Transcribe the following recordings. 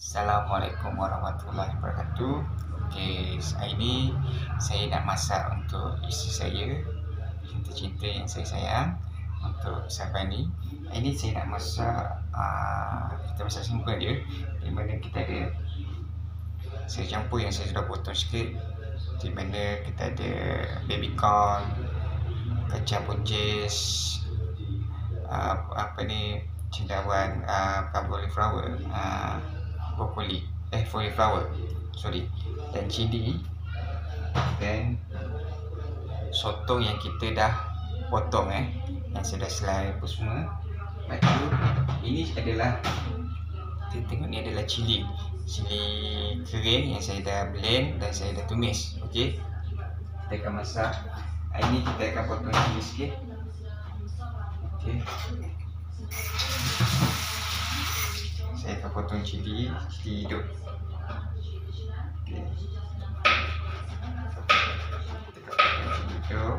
Assalamualaikum warahmatullahi wabarakatuh. Okey, hari ini saya nak masak untuk isteri saya, cinta-cinta yang saya sayang, untuk Safani. Hari ini saya nak masak kita masak simple je, di mana kita ada saya campur yang saya sudah potong sikit, di mana kita ada baby corn, kacang buncis, cendawan, cauliflower, brokoli, cauliflower, sorry, dan cili, dan sotong yang kita dah potong yang sudah selai apa semua. Lepas tu ini adalah, kita tengok ni adalah cili kering yang saya dah blend dan saya dah tumis. Okey, kita akan masak. Hari ni kita akan potong cili sikit. Okey, saya akan potong cili hidup. Okay. Kita akan potong cili hidup.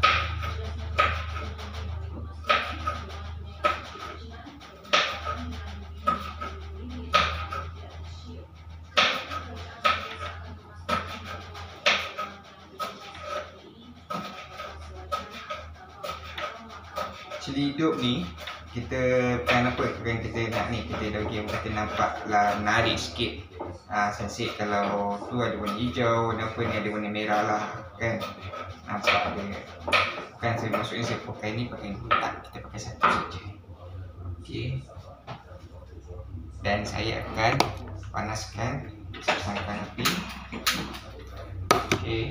Cili hidup ni kita bukan apa, bukan kita nak ni, kita bagi kita nampaklah menarik sikit. Sensit kalau tu ada warna hijau, warna apa ni ada warna merah lah kan. Nampak dia. Bukan saya maksudnya saya pakai ni, tak, kita pakai satu saja. Okey. Dan saya akan panaskan, pasangkan api. Okey.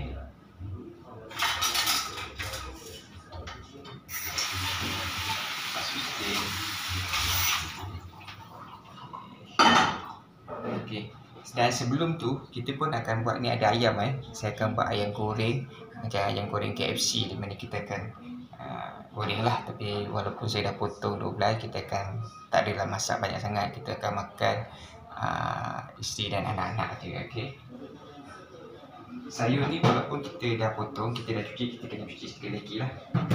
Okey. Dan sebelum tu kita pun akan buat ni, ada ayam saya akan buat ayam goreng, macam ayam goreng KFC, di mana kita akan goreng lah. Tapi walaupun saya dah potong 12, kita akan tak adalah masak banyak sangat. Kita akan makan isteri dan anak-anak je. Okey. Sayur ni walaupun kita dah potong, kita dah cuci, kita kena cuci sekali lagi lah.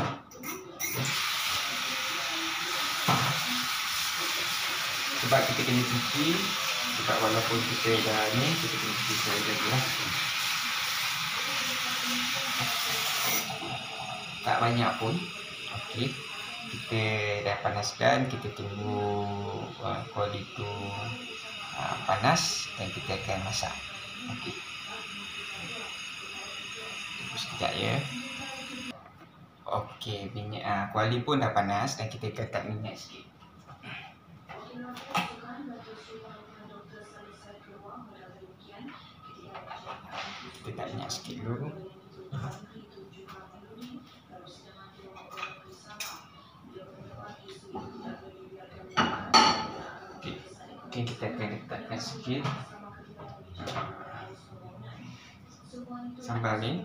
Sebab kita kena cuci, sebab walaupun kita dah ni, kita kena cuci sekali lagi lah. Tak banyak pun. Okey, kita dah panaskan, kita tunggu kuali tu panas dan kita akan masak. Okey, tunggu sekejap ya. Okey, minyak kuali pun dah panas dan kita letak minyak sikit. Kita letak minyak sikit dulu. Okey, kita akan letakkan sikit sambal ni.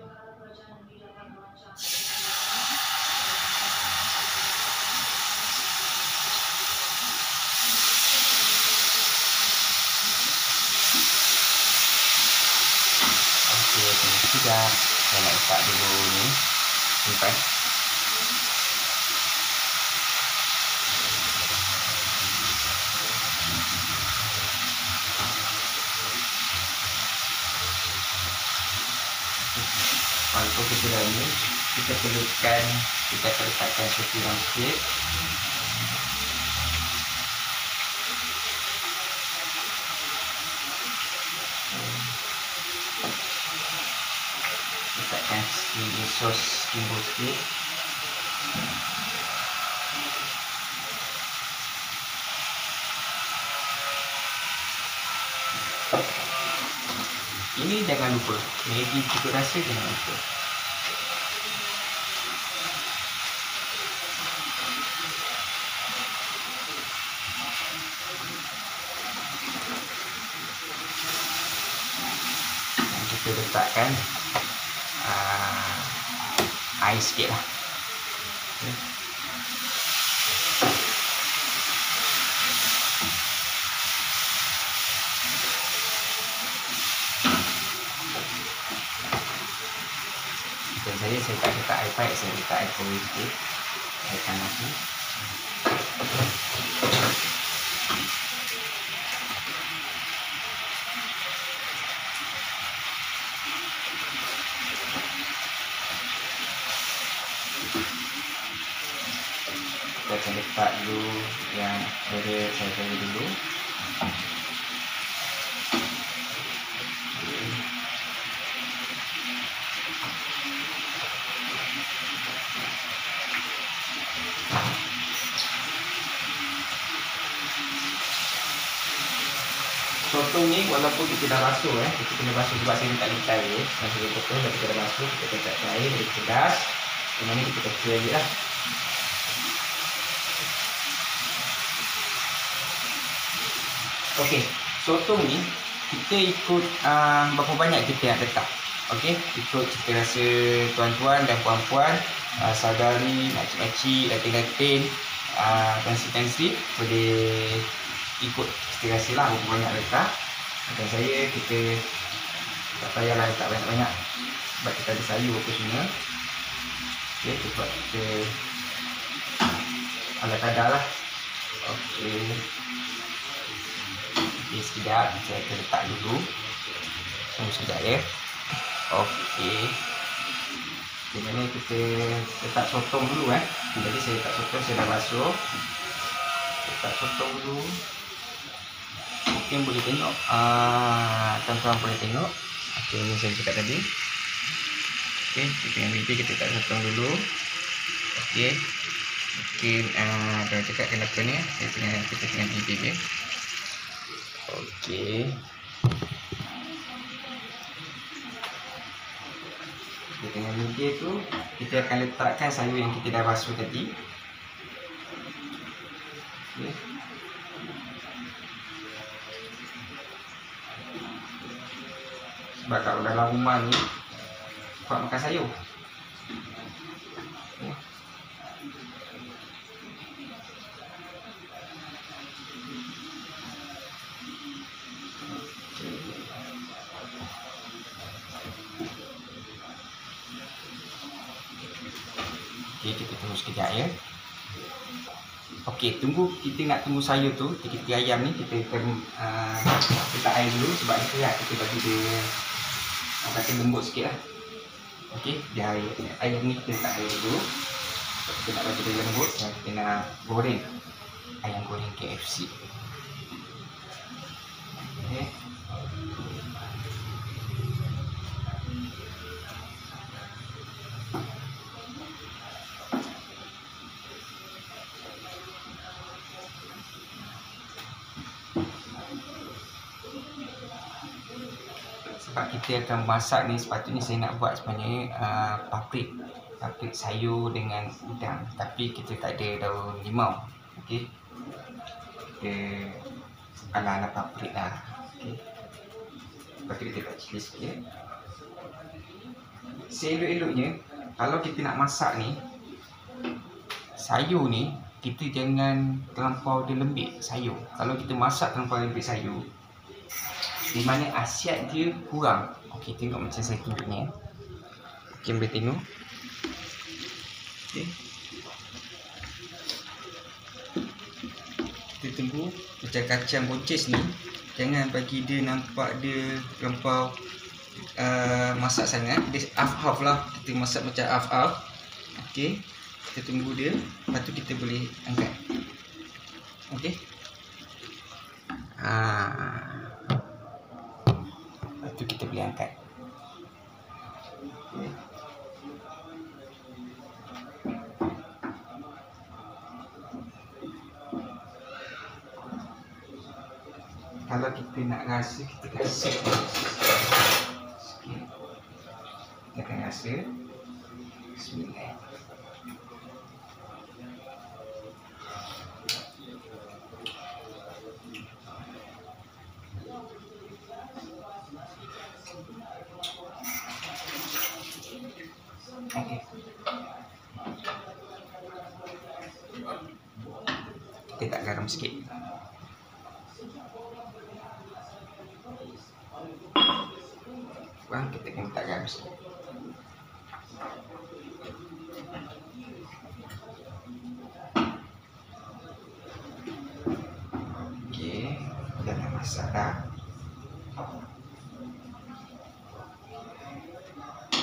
Sudah, saya nak letak dulu ni, simpan. Walaupun kita dah ni, kita perlukan, kita akan letakkan setiram sikit. Letakkan sos timbul sikit. Ini jangan lupa, Maggi cukup rasa jangan lupa. Dan kita letakkan air sikit lah. Okay. Saya tak letak air paik, saya letak air kowe sikit, air panas ni. akan letak dulu yang saya kari dulu. Sotong ni walaupun kita dah basuh kita kena basuh sebab saya tak letak air. Masa kita potong dah kita dah basuh, kita letak air dari keras. Kemudian ni kita kecil lagi lah. Okey, sotong ni kita ikut berapa banyak kita nak letak. Okey, ikut cita rasa tuan-tuan dan puan-puan, saudari, makcik-makcik, datin-datin, tansi-tansi boleh ikut cita rasa lah berapa banyak letak. Macam saya, kita tak payahlah letak banyak-banyak sebab kita ada sayur apa semua. Okey, sebab kita ala kadar lah. Okey, sekejap saya akan letak dulu. Tunggu sekejap ya. Okey, kemudian kita letak sotong dulu Jadi saya letak sotong, saya dah basuh. Letak sotong dulu. Mungkin boleh tengok, tuan-tuan boleh tengok. Okey, ini saya cakap tadi. Okey, kita dengan bibi kita letak sotong dulu. Okey, mungkin tuan cakap kenapa ni kita dengan bibi dia. Okey, dengan bibi tu kita akan letakkan sayur yang kita dah basuh tadi. Okey, sebab kalau dalam rumah ni kuat makan sayur. Okey, kita tunggu sekejap ya. Okey, kita nak tunggu sayur tu, kita ayam ni kita akan letak air dulu sebab kita bagi dia kata lembut sikit lah. Okey, dia ayam ni kita letak air dulu. Kita nak bagi dia lembut dan kita nak goreng ayam goreng KFC. Okey. Sebab kita akan masak ni, sepatutnya saya nak buat sebenarnya paprik sayur dengan udang, tapi kita tak ada daun limau. Okey, kita ala-ala paprik lah. Okey, lepas tu kita letak cili sikit. Seelok-eloknya kalau kita nak masak ni, sayur ni kita jangan terlampau dia lembik sayur. Kalau kita masak terlampau lembik sayur, di mana khasiat dia kurang. Okey, tengok macam saya tunjuk ni Okey, boleh tengok. Okey, kita tunggu macam kacang buncis ni, jangan bagi dia nampak dia terlampau masak sangat. Dia half-half lah, kita masak macam half-half. Okey, kita tunggu dia, lepas tu kita boleh angkat. Okey, lepas tu kita boleh angkat. Okay. Kalau kita nak rasa, kita rasa sikit. Kita akan rasa. Bismillah. Okey, kita tak garam sikit. Kita kena letak garam sikit. Okey, dah nak masak dah.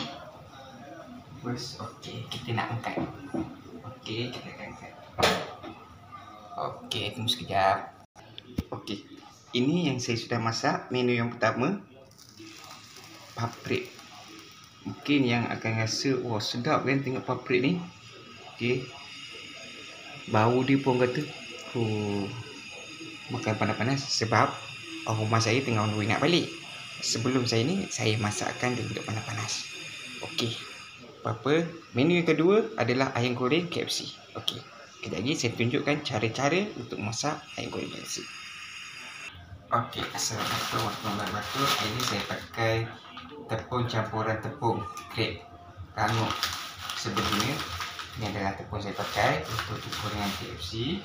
Okey, kita nak angkat. Okey, kita akan angkat. Okey, tunggu sekejap. Okey, ini yang saya sudah masak. Menu yang pertama, paprik. Mungkin yang akan rasa, wah sedap kan tengok paprik ni. Okey, bau dia pun kata, makan panas-panas. Sebab rumah saya tengah on the way nak balik. Sebelum saya ni, saya masakkan dia untuk panas-panas. Okey, apa-apa. Menu yang kedua adalah ayam goreng KFC. Okey, kejap lagi saya tunjukkan cara-cara untuk masak ayam goreng KFC. Okey, assalamualaikum warahmatullahi wabarakatuh. Ini saya pakai tepung campuran tepung grade rangup. Sebelumnya, ini adalah tepung saya pakai untuk goreng KFC.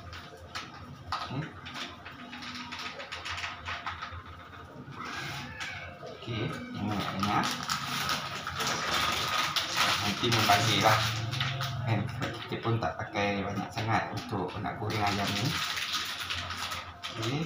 Okey, ini banyak. Nanti membazir lah. Kita pun tak pakai banyak sangat untuk nak goreng ayam ni. Okey,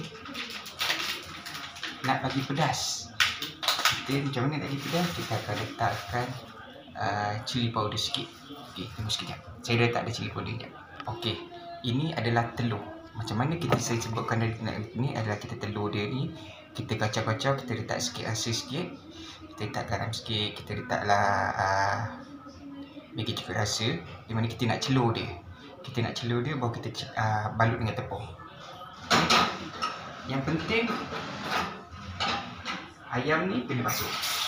nak bagi pedas, kita macam mana nak bagi pedas? Kita akan letakkan cili powder sikit. Okey, tunggu sekejap. Saya dah letak ada cili powder sekejap. Okey, ini adalah telur. Macam mana saya sebutkan ini adalah kita telur dia ni, kita kacau-kacau, kita letak sikit rasa sikit, kita letak garam sikit, kita letaklah bagi cukup rasa. Di mana kita nak celur dia. Kita nak celur dia baru kita balut dengan tepung. Yang penting ayam ni kena basuh.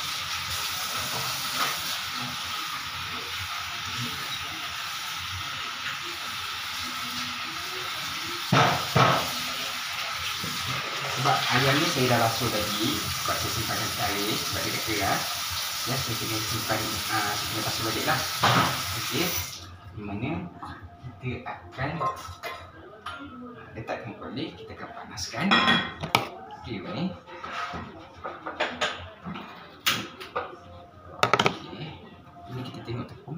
Sebab ayam ni saya dah basuh tadi, sebab saya simpan dalam air, sebab dia dah keras. Ya, saya kena simpan, saya kena basuh balik lah. Okey, di mana kita akan letakkan kulit, kita akan panaskan. Okey, ni. Okey, ini kita tengok tepung.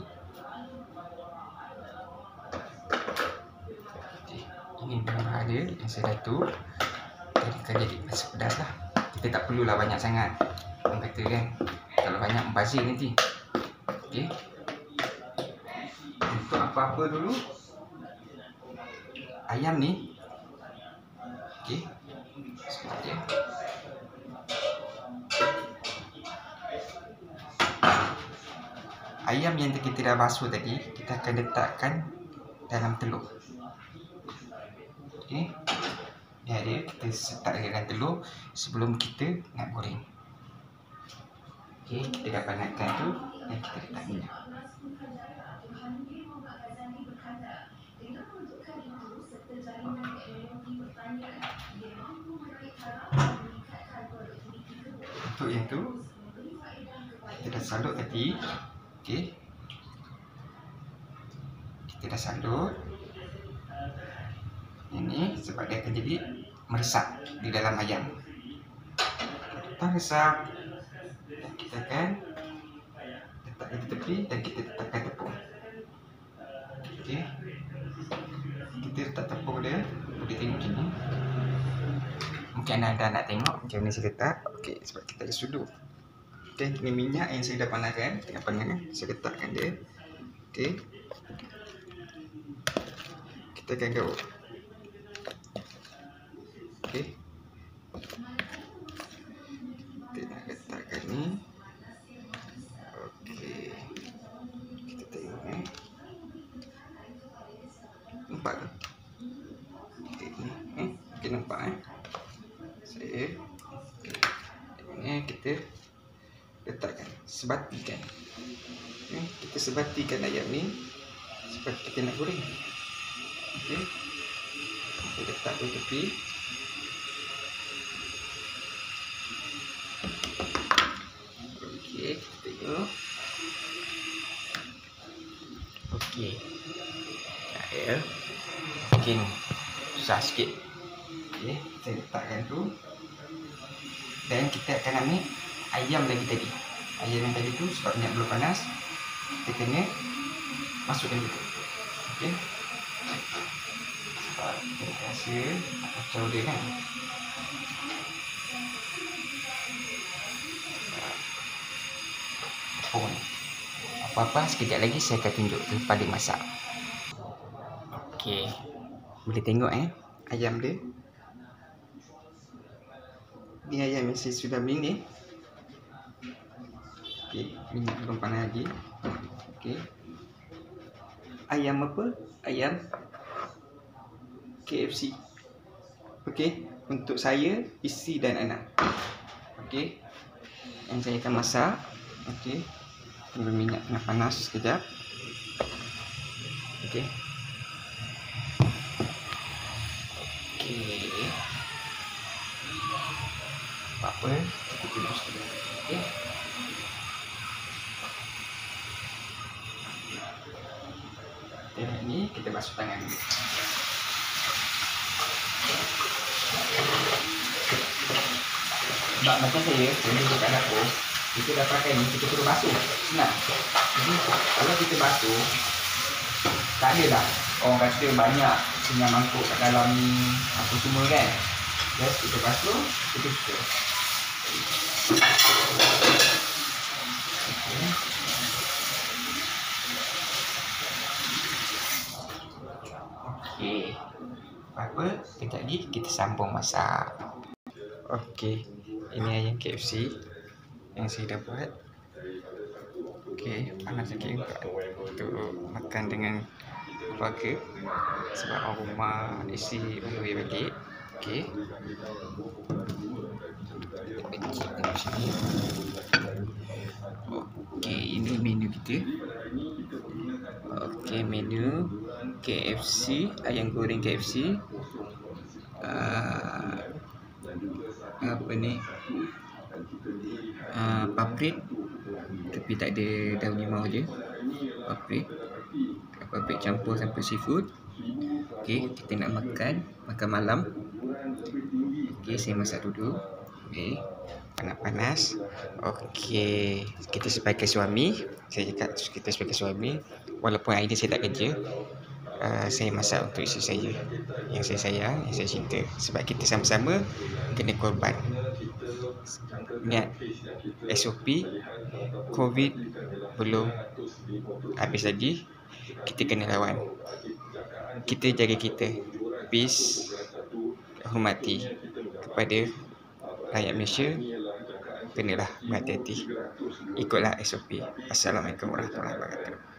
Okey, ini bahan dia yang saya datuk. Jadi rasa pedas lah. Kita tak perlulah banyak sangat. Orang kata kan, kalau banyak membazir nanti. Okey, untuk apa-apa dulu, ayam ni. Okey, sekejap ya. Ayam yang kita dah basuh tadi, kita akan letakkan dalam telur. Okey, biar dia kita letak dalam telur sebelum kita nak goreng. Okey, kita dah panaskan tu dan kita letak minyak. Untuk yang tu kita dah salut tadi. Okey, kita dah salut. Ini sebab dia akan jadi meresap di dalam ayam. Kita resap, dan kita akan letak di tepi dan kita letakkan tepung. Okey, kita letak tepung dia. Boleh tengok macam ni. Mungkin anda nak tengok macam ni saya letak. Okey, sebab kita ada sudu. Okey, ini minyak yang saya dah panaskan. Tengah panas, saya letakkan dia. Okey, kita akan gaul. Okey, kita nak letakkan ni. Okey, kita tengok nampak ke? Okey, ni okey, nampak saya. Ini kita letakkan, sebatikan. Kita sebatikan ayam ni sebab kita nak goreng. Okey, kita letak di tepi. Okey, kita tengok. Okey, ya. Mungkin susah sikit. Okey, saya letakkan tu. Dan kita akan ambil ayam tadi. Ayam yang tadi tu sebab minyak belum panas, kita kena masukkan dulu. Okey, sebab kita rasa nak kacau dia kan. Tepung ni. Apa-apa sekejap lagi saya akan tunjuk kepada masak. Okey, Boleh tengok ayam dia. Ni ayam yang saya sudah marinate. Okey, minyak belum panas lagi. Okey. Ayam apa? Ayam KFC. Okey, untuk saya, isteri dan anak. Okey. Yang saya akan masak. Okey. Tunggu minyak kena panas sekejap. Okey. Okey. Apa? Kita tunggu sekejap. Okey. Ini kita basuh tangan dulu. Sebab macam saya duduk kat dapur, kita dah pakai ni, kita perlu basuh. Senang. Jadi kalau kita basuh, tak ada dah orang kata banyak yang mangkuk kat dalam ni, apa semua kan. Just kita basuh, kita tutup. Okey. Apa? Sekejap lagi kita sambung masak. Okey. Ini ayam KFC yang saya dah buat. Okey, panas sikit juga untuk makan dengan keluarga sebab orang rumah isi baru balik. Okey. Okey, ini menu kita. Okey, menu KFC, ayam goreng KFC. Apa ni? Paprik, tapi tak ada daun limau je. Paprik campur sampai seafood. Okey, kita nak makan malam. Okey, saya masak dulu. Okey, panas-panas. Okey, kita sebagai suami, saya cakap kita sebagai suami, walaupun hari ni saya tak kerja, saya masak untuk isteri saya yang saya sayang, yang saya cinta. Sebab kita sama-sama kena korban. Ingat, SOP COVID belum habis lagi. Kita kena lawan. Kita jaga kita. Peace. Hormati kepada rakyat Malaysia. Kenalah berhati-hati. Ikutlah SOP. Assalamualaikum warahmatullahi wabarakatuh.